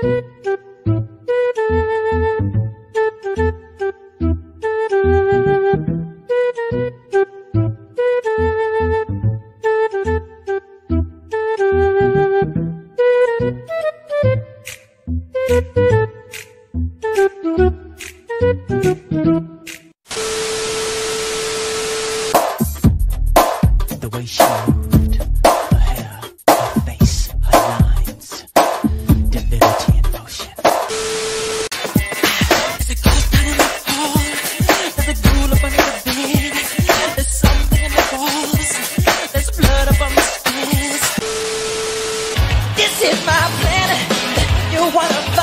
The way she moved, her hair, her face, her lines, divinity in motion. There's a ghost down in the hall, there's a ghoul up under the bed, there's something in the walls, there's blood up on the stairs. This is my planet, you wanna